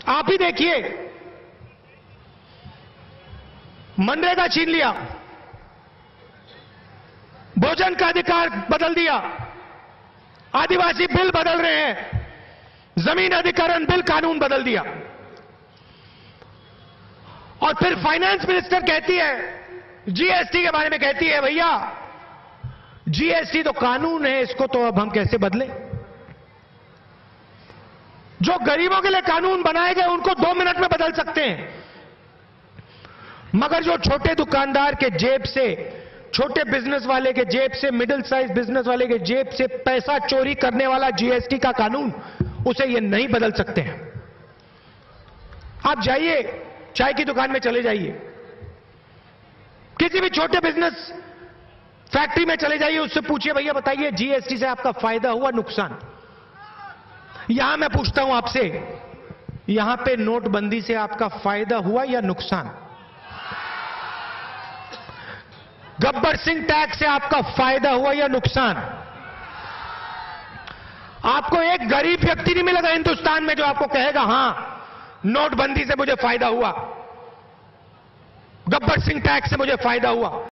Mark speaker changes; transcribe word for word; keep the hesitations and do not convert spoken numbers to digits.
Speaker 1: आप ही देखिए, मनरेगा छीन लिया, भोजन का अधिकार बदल दिया, आदिवासी बिल बदल रहे हैं, जमीन अधिग्रहण बिल कानून बदल दिया, और फिर फाइनेंस मिनिस्टर कहती है जीएसटी के बारे में, कहती है भैया जीएसटी तो कानून है, इसको तो अब हम कैसे बदलें। जो गरीबों के लिए कानून बनाए गए उनको दो मिनट में बदल सकते हैं, मगर जो छोटे दुकानदार के जेब से, छोटे बिजनेस वाले के जेब से, मिडिल साइज बिजनेस वाले के जेब से पैसा चोरी करने वाला जीएसटी का कानून, उसे ये नहीं बदल सकते हैं। आप जाइए, चाय की दुकान में चले जाइए, किसी भी छोटे बिजनेस फैक्ट्री में चले जाइए, उससे पूछिए भैया बताइए जीएसटी से आपका फायदा हुआ नुकसान। यहां मैं पूछता हूं आपसे, यहां पे नोटबंदी से आपका फायदा हुआ या नुकसान? गब्बर सिंह टैक्स से आपका फायदा हुआ या नुकसान? आपको एक गरीब व्यक्ति नहीं मिलेगा हिंदुस्तान में जो आपको कहेगा हां नोटबंदी से मुझे फायदा हुआ, गब्बर सिंह टैक्स से मुझे फायदा हुआ।